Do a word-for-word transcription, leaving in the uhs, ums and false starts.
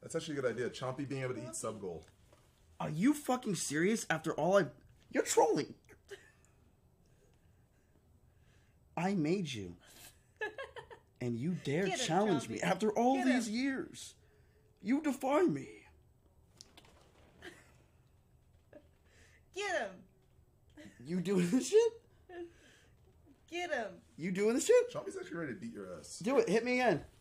That's actually a good idea. Chompy being able to eat sub gold. Are you fucking serious? After all I... You're trolling. I made you. And you dare Get him, challenge Chompy. me after all Get these him. years. You defy me. Get him. You doing this shit? Get him. You doing this shit? Chompy's actually ready to beat your ass. Do it. Hit me again.